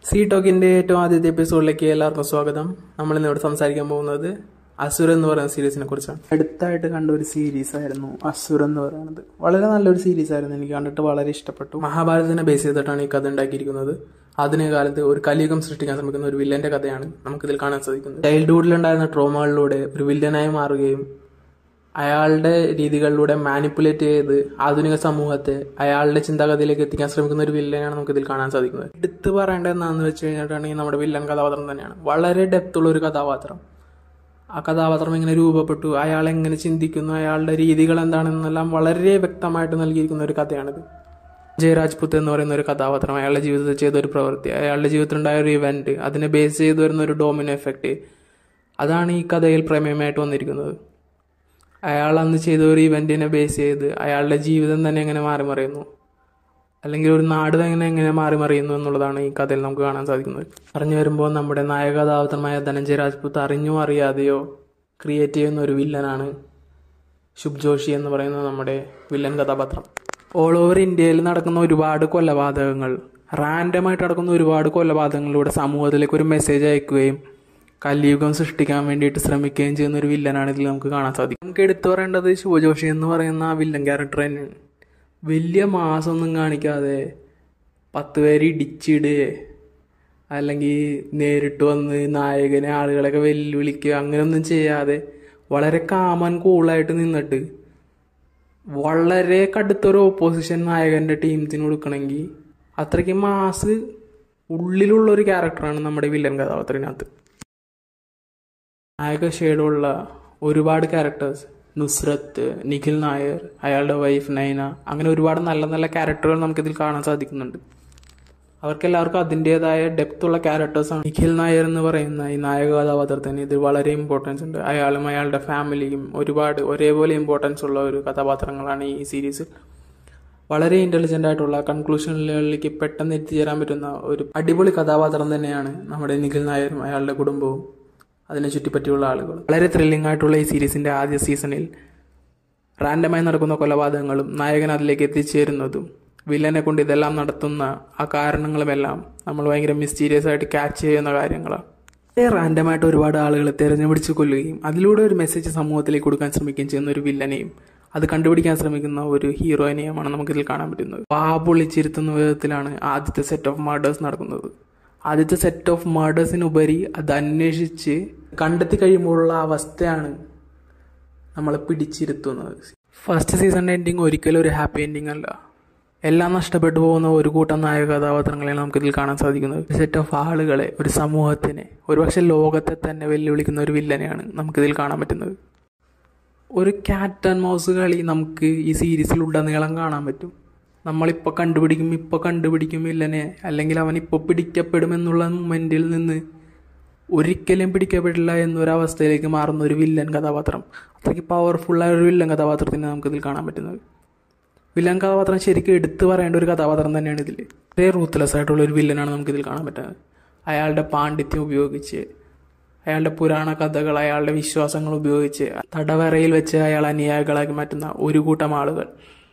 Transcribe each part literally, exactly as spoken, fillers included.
C ടോക്കിന്റെ ഏറ്റവും ആദ്യത്തെ എപ്പിസോഡിലേക്ക് എല്ലാവർക്കും സ്വാഗതം. നമ്മൾ ഇന്നിവിടെ സംസാരിക്കാൻ പോകുന്നത് അസുർ എന്ന് പറയുന്ന സീരീസിനെ കുറിച്ചാണ്. അടുത്തായിട്ട് കണ്ട ഒരു സീരീസ് ആയിരുന്നു അസുർ എന്ന് പറയുന്നത്. വളരെ നല്ലൊരു സീരീസ് ആയിരുന്നു, എനിക്ക് കണ്ടിട്ട് വളരെ ഇഷ്ടപ്പെട്ടു. മഹാഭാരതത്തിനെ ബേസ് ചെയ്തിട്ടാണ് ഈ കഥ ഉണ്ടാക്കിയിരിക്കുന്നത്. ആധുനിക കാലത്ത് ഒരു കലിയുഗം സൃഷ്ടിക്കാൻ ശ്രമിക്കുന്ന ഒരു വില്ലന്റെ കഥയാണ് നമുക്കിതിൽ കാണാൻ സാധിക്കുന്നത്. ചൈൽഡ്ഹുഡിലുണ്ടായിരുന്ന ട്രോമകളിലൂടെ ഒരു വില്ലനായി മാറുകയും അയാളുടെ രീതികളിലൂടെ മാനിപ്പുലേറ്റ് ചെയ്ത് ആധുനിക സമൂഹത്തെ അയാളുടെ ചിന്താഗതിയിലേക്ക് എത്തിക്കാൻ ശ്രമിക്കുന്ന ഒരു വില്ലനാണ് നമുക്കിതിൽ കാണാൻ സാധിക്കുന്നത്. എടുത്ത് പറയേണ്ടത് എന്താണെന്ന് വെച്ച് കഴിഞ്ഞിട്ടുണ്ടെങ്കിൽ നമ്മുടെ വില്ലൻ കഥാപാത്രം തന്നെയാണ്. വളരെ ഡെപ്തുള്ള ഒരു കഥാപാത്രം. ആ കഥാപാത്രം എങ്ങനെ രൂപപ്പെട്ടു, അയാൾ എങ്ങനെ ചിന്തിക്കുന്നു, അയാളുടെ രീതികൾ എന്താണെന്നെല്ലാം വളരെ വ്യക്തമായിട്ട് നൽകിയിരിക്കുന്ന ഒരു കഥയാണിത്. ജയ രാജ്പുത്ത് എന്ന് പറയുന്ന ഒരു കഥാപാത്രം, അയാളുടെ ജീവിതത്തിൽ ചെയ്ത ഒരു പ്രവൃത്തി, അയാളുടെ ജീവിതത്തിലുണ്ടായ ഒരു ഇവന്റ്, അതിനെ ബേസ് ചെയ്ത് വരുന്ന ഒരു ഡോമിനോ എഫക്റ്റ്, അതാണ് ഈ കഥയിൽ പ്രമേയമായിട്ട് വന്നിരിക്കുന്നത്. അയാൾ അന്ന് ചെയ്ത ഒരു ഇവന്റിനെ ബേസ് ചെയ്ത് അയാളുടെ ജീവിതം തന്നെ എങ്ങനെ മാറി മറിയുന്നു, അല്ലെങ്കിൽ ഒരു നാട് തന്നെ എങ്ങനെ മാറി മറിയുന്നു എന്നുള്ളതാണ് ഈ കഥയിൽ നമുക്ക് കാണാൻ സാധിക്കുന്നത്. പറഞ്ഞു വരുമ്പോൾ നമ്മുടെ നായക കഥാപാത്രമായ ധനഞ്ജയ് രാജ്പുത്ത് അറിഞ്ഞോ അറിയാതെയോ ക്രിയേറ്റ് ചെയ്യുന്ന ഒരു വില്ലനാണ് ശുഭ് ജോഷി എന്ന് പറയുന്ന നമ്മുടെ വില്ലൻ കഥാപാത്രം. ഓൾ ഓവർ ഇന്ത്യയിൽ നടക്കുന്ന ഒരുപാട് കൊലപാതകങ്ങൾ, റാൻഡമായിട്ട് നടക്കുന്ന ഒരുപാട് കൊലപാതകങ്ങളിലൂടെ സമൂഹത്തിലേക്ക് ഒരു മെസ്സേജ് അയക്കുകയും കലിയുഗം സൃഷ്ടിക്കാൻ വേണ്ടിയിട്ട് ശ്രമിക്കുകയും ചെയ്യുന്ന ഒരു വില്ലനാണ് ഇതിൽ നമുക്ക് കാണാൻ സാധിക്കും. നമുക്ക് എടുത്തു പറയേണ്ടത് ശുഭ് ജോഷി എന്ന് പറയുന്ന ആ വില്ലൻ ക്യാരക്ടർ തന്നെയാണ്. വലിയ മാസമൊന്നും കാണിക്കാതെ പത്ത് പേര് ഇടിച്ചിടുക, അല്ലെങ്കിൽ നേരിട്ട് വന്ന് നായകനെ ആളുകളൊക്കെ വെല്ലുവിളിക്കുക, അങ്ങനെയൊന്നും ചെയ്യാതെ വളരെ കാമൻ കൂളായിട്ട് നിന്നിട്ട് വളരെ കടുത്തൊരു ഓപ്പോസിഷൻ നായകൻ്റെ ടീംസിന് കൊടുക്കണമെങ്കിൽ അത്രയ്ക്ക് മാസ് ഉള്ളിലുള്ളൊരു ക്യാരക്ടറാണ് നമ്മുടെ വില്ലൻ കഥാപാത്രത്തിനകത്ത്. നായക ഷെയ്ഡുള്ള ഒരുപാട് ക്യാരക്ടേഴ്സ്, നുസ്രത്ത്, നിഖിൽ നായർ, അയാളുടെ വൈഫ് നൈന, അങ്ങനെ ഒരുപാട് നല്ല നല്ല ക്യാരക്ടറുകൾ നമുക്കിതിൽ കാണാൻ സാധിക്കുന്നുണ്ട്. അവർക്കെല്ലാവർക്കും അതിൻ്റെതായ ഡെപ്തുള്ള ക്യാരക്ടേഴ്സാണ്. നിഖിൽ നായർ എന്ന് പറയുന്ന ഈ നായക കഥാപാത്രത്തിന് ഇത് വളരെ ഇമ്പോർട്ടൻസ് ഉണ്ട്. അയാളും അയാളുടെ ഫാമിലിയും ഒരുപാട് ഒരേപോലെ ഇമ്പോർട്ടൻസ് ഉള്ള ഒരു കഥാപാത്രങ്ങളാണ് ഈ സീരീസ്. വളരെ ഇൻ്റലിജൻ്റ് ആയിട്ടുള്ള കൺക്ലൂഷനുകളിലേക്ക് പെട്ടെന്ന് എത്തിച്ചേരാൻ പറ്റുന്ന ഒരു അടിപൊളി കഥാപാത്രം തന്നെയാണ് നമ്മുടെ നിഖിൽ നായരും അയാളുടെ കുടുംബവും അതിനെ ചുറ്റിപ്പറ്റിയുള്ള ആളുകൾ. വളരെ ത്രില്ലിംഗ് ആയിട്ടുള്ള ഈ സീരീസിൻ്റെ ആദ്യ സീസണിൽ റാൻഡമായി നടക്കുന്ന കൊലപാതകങ്ങളും നായകൻ അതിലേക്ക് എത്തിച്ചേരുന്നതും വില്ലനെ കൊണ്ട് ഇതെല്ലാം നടത്തുന്ന ആ കാരണങ്ങളുമെല്ലാം നമ്മൾ ഭയങ്കര മിസ്റ്റീരിയസ് ആയിട്ട് ക്യാച്ച് ചെയ്യുന്ന കാര്യങ്ങളാണ്. റാൻഡമായിട്ട് ഒരുപാട് ആളുകളെ തിരഞ്ഞുപിടിച്ച് കൊല്ലുകയും അതിലൂടെ ഒരു മെസ്സേജ് സമൂഹത്തിലേക്ക് കൊടുക്കാൻ ശ്രമിക്കുകയും ചെയ്യുന്ന ഒരു വില്ലനെയും അത് കണ്ടുപിടിക്കാൻ ശ്രമിക്കുന്ന ഒരു ഹീറോയിനെയുമാണ് നമുക്കിതിൽ കാണാൻ പറ്റുന്നത്. വാ പൊളിച്ചിരുത്തുന്ന വിധത്തിലാണ് ആദ്യത്തെ സെറ്റ് ഓഫ് മർഡേഴ്സ് നടക്കുന്നത്. ആദ്യത്തെ സെറ്റ് ഓഫ് മർഡേഴ്സിനുപരി അത് അന്വേഷിച്ച് കണ്ടെത്തി കഴിയുമ്പോഴുള്ള അവസ്ഥയാണ് നമ്മളെ പിടിച്ചിരുത്തുന്നത്. ഫസ്റ്റ് സീസണിൻ്റെ എൻഡിങ് ഒരിക്കലും ഒരു ഹാപ്പി എൻഡിങ് അല്ല. എല്ലാം നഷ്ടപ്പെട്ടു പോകുന്ന ഒരു കൂട്ടം നായക കഥാപാത്രങ്ങളെയാണ് നമുക്കിതിൽ കാണാൻ സാധിക്കുന്നത്. ഒരു സെറ്റ് ഓഫ് ആളുകളെ, ഒരു സമൂഹത്തിനെ, ഒരുപക്ഷെ ലോകത്തെ തന്നെ വെല്ലുവിളിക്കുന്ന ഒരു വില്ലനെയാണ് നമുക്കിതിൽ കാണാൻ പറ്റുന്നത്. ഒരു ക്യാറ്റ് ആൻഡ് മൗസ് കളി നമുക്ക് ഈ സീരീസിൽ ഉടനീളം കാണാൻ പറ്റും. നമ്മളിപ്പോൾ കണ്ടുപിടിക്കും ഇപ്പോൾ കണ്ടുപിടിക്കും വില്ലനെ, അല്ലെങ്കിൽ അവൻ ഇപ്പോൾ പിടിക്കപ്പെടുമെന്നുള്ള മൊമെൻറ്റിൽ നിന്ന് ഒരിക്കലും പിടിക്കപ്പെടില്ല എന്നൊരവസ്ഥയിലേക്ക് മാറുന്ന ഒരു വില്ലൻ കഥാപാത്രം, അത്രയ്ക്ക് പവർഫുള്ളായ ഒരു വില്ലൻ കഥാപാത്രത്തിന് നമുക്കിതിൽ കാണാൻ പറ്റുന്നത്. വില്ലൻ കഥാപാത്രം ശരിക്കും എടുത്തു പറയേണ്ട ഒരു കഥാപാത്രം തന്നെയാണ് ഇതിൽ. വളരെ റൂത്ത്ലെസ് ആയിട്ടുള്ള ഒരു വില്ലനാണ് നമുക്കിതിൽ കാണാൻ പറ്റുന്നത്. അയാളുടെ പാണ്ഡിത്യം ഉപയോഗിച്ച്, അയാളുടെ പുരാണ കഥകൾ, അയാളുടെ വിശ്വാസങ്ങൾ ഉപയോഗിച്ച് തടവറയിൽ വെച്ച് അയാൾ അനുയായികളാക്കി മാറ്റുന്ന ഒരു കൂട്ടം ആളുകൾ,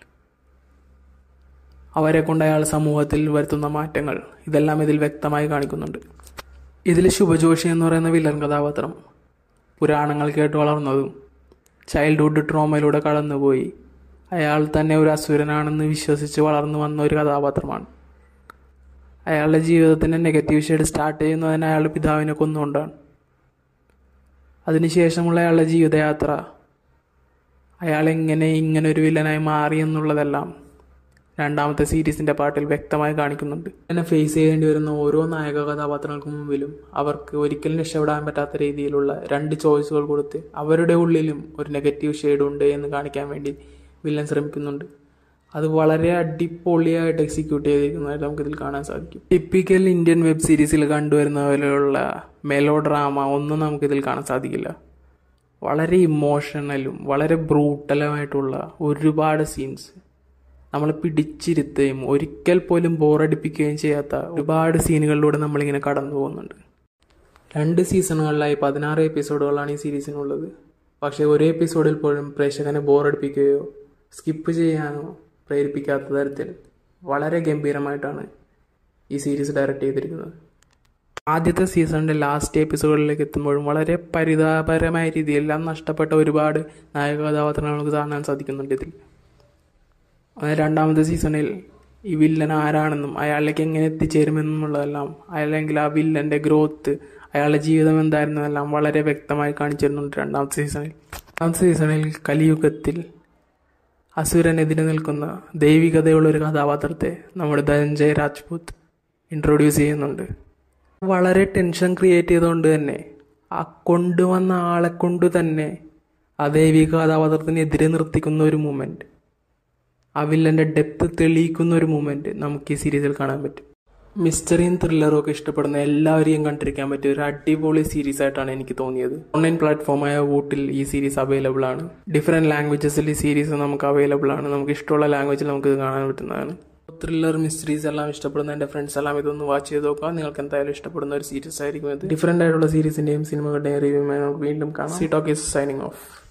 അവരെ കൊണ്ട് അയാൾ സമൂഹത്തിൽ വരുത്തുന്ന മാറ്റങ്ങൾ, ഇതെല്ലാം ഇതിൽ വ്യക്തമായി കാണിക്കുന്നുണ്ട്. ഇതിൽ ശുഭ് ജോഷി എന്ന് പറയുന്ന വില്ലൻ കഥാപാത്രം പുരാണങ്ങൾ കേട്ട് വളർന്നതും ചൈൽഡ്ഹുഡ് ട്രോമയിലൂടെ കടന്നുപോയി അയാൾ തന്നെ ഒരു അസുരനാണെന്ന് വിശ്വസിച്ച് വളർന്നു വന്ന ഒരു കഥാപാത്രമാണ്. അയാളുടെ ജീവിതത്തിൻ്റെ നെഗറ്റീവ് ഷെയ്ഡ് സ്റ്റാർട്ട് ചെയ്യുന്നതിന് അയാളുടെ പിതാവിനെ കൊന്നുകൊണ്ടാണ്. അതിനുശേഷമുള്ള അയാളുടെ ജീവിതയാത്ര, അയാൾ എങ്ങനെ ഇങ്ങനെ ഒരു വില്ലനായി മാറി എന്നുള്ളതെല്ലാം രണ്ടാമത്തെ സീരീസിൻ്റെ പാർട്ടിൽ വ്യക്തമായി കാണിക്കുന്നുണ്ട്. എന്നെ ഫേസ് ചെയ്യേണ്ടി വരുന്ന ഓരോ നായക കഥാപാത്രങ്ങൾക്ക് മുമ്പിലും അവർക്ക് ഒരിക്കലും രക്ഷപ്പെടാൻ പറ്റാത്ത രീതിയിലുള്ള രണ്ട് ചോയ്സുകൾ കൊടുത്ത് അവരുടെ ഉള്ളിലും ഒരു നെഗറ്റീവ് ഷെയ്ഡ് ഉണ്ട് എന്ന് കാണിക്കാൻ വേണ്ടി വില്ലൻ ശ്രമിക്കുന്നുണ്ട്. അത് വളരെ അടിപൊളിയായിട്ട് എക്സിക്യൂട്ട് ചെയ്തിരിക്കുന്നതായിട്ട് നമുക്കിതിൽ കാണാൻ സാധിക്കും. ടിപ്പിക്കൽ ഇന്ത്യൻ വെബ് സീരീസിൽ കണ്ടുവരുന്ന പോലെയുള്ള മെലോ ഡ്രാമ ഒന്നും നമുക്കിതിൽ കാണാൻ സാധിക്കില്ല. വളരെ ഇമോഷണലും വളരെ ബ്രൂട്ടലുമായിട്ടുള്ള ഒരുപാട് സീൻസ്, നമ്മളെ പിടിച്ചിരുത്തുകയും ഒരിക്കൽ പോലും ബോറടിപ്പിക്കുകയും ചെയ്യാത്ത ഒരുപാട് സീനുകളിലൂടെ നമ്മളിങ്ങനെ കടന്നു പോകുന്നുണ്ട്. രണ്ട് സീസണുകളിലായി പതിനാറ് എപ്പിസോഡുകളാണ് ഈ സീരീസിനുള്ളത്. പക്ഷേ ഒരു എപ്പിസോഡിൽ പോലും പ്രേക്ഷകനെ ബോറടിപ്പിക്കുകയോ സ്കിപ്പ് ചെയ്യാനോ പ്രേരിപ്പിക്കാത്ത തരത്തിൽ വളരെ ഗംഭീരമായിട്ടാണ് ഈ സീരീസ് ഡയറക്റ്റ് ചെയ്തിരിക്കുന്നത്. ആദ്യത്തെ സീസണിൻ്റെ ലാസ്റ്റ് എപ്പിസോഡിലേക്ക് എത്തുമ്പോഴും വളരെ പരിതാപകരമായ രീതിയിൽ എല്ലാം നഷ്ടപ്പെട്ട ഒരുപാട് നായക കഥാപാത്രങ്ങൾ നമുക്ക് കാണാൻ സാധിക്കുന്നുണ്ട് ഇതിൽ. രണ്ടാമത്തെ സീസണിൽ ഈ വില്ലൻ ആരാണെന്നും അയാളിലേക്ക് എങ്ങനെ എത്തിച്ചേരുമെന്നുള്ളതെല്ലാം, അല്ലെങ്കിൽ ആ വില്ലൻ്റെ ഗ്രോത്ത്, അയാളുടെ ജീവിതം എന്തായിരുന്നെല്ലാം വളരെ വ്യക്തമായി കാണിച്ചിരുന്നുണ്ട് രണ്ടാമത്തെ സീസണിൽ. രണ്ടാമത്തെ സീസണിൽ കലിയുഗത്തിൽ അസുരനെതിരെ നിൽക്കുന്ന ദൈവികതയുള്ളൊരു കഥാപാത്രത്തെ നമ്മുടെ ധനഞ്ജയ് രാജ്പൂത് ഇൻട്രൊഡ്യൂസ് ചെയ്യുന്നുണ്ട്. വളരെ ടെൻഷൻ ക്രിയേറ്റ് ചെയ്തുകൊണ്ട് തന്നെ ആ കൊണ്ടുവന്ന ആളെ കൊണ്ട് തന്നെ ആ ദൈവിക കഥാപാത്രത്തിനെതിരെ നിർത്തിക്കുന്ന ഒരു മൂമെൻറ്റ്, ആ വില്ലൻ്റെ ഡെപ്ത് തെളിയിക്കുന്ന ഒരു മൂമെൻറ്റ് നമുക്ക് ഈ സീരീസിൽ കാണാൻ പറ്റും. മിസ്റ്ററിയും ത്രില്ലറും ഒക്കെ ഇഷ്ടപ്പെടുന്ന എല്ലാവരെയും കണ്ടിരിക്കാൻ പറ്റിയ ഒരു അടിപൊളി സീരീസ് ആയിട്ടാണ് എനിക്ക് തോന്നിയത്. ഓൺലൈൻ പ്ലാറ്റ്ഫോമായ വൂട്ടിൽ ഈ സീരീസ് അവൈലബിൾ ആണ്. ഡിഫറെൻറ്റ് ലാംഗ്വേജസിൽ ഈ സീരീസ് നമുക്ക് അവൈലബിൾ ആണ്. നമുക്ക് ഇഷ്ടമുള്ള ലാംഗ്വേജിൽ നമുക്ക് ഇത് കാണാൻ പറ്റുന്നതാണ്. ത്രില്ലർ മിസ്റ്ററീസ് എല്ലാം ഇഷ്ടപ്പെടുന്ന എൻ്റെ ഫ്രണ്ട്സ് എല്ലാം ഇതൊന്ന് വാച്ച് ചെയ്ത് നോക്കുക. നിങ്ങൾക്ക് എന്തായാലും ഇഷ്ടപ്പെടുന്ന ഒരു സീരീസ് ആയിരിക്കും ഇത്. ഡിഫറെൻ്റ് ആയിട്ടുള്ള സീരീസിൻ്റെയും സിനിമകളുടെയും റിവ്യൂമായി നമുക്ക് വീണ്ടും കാണാം. C talk is signing of.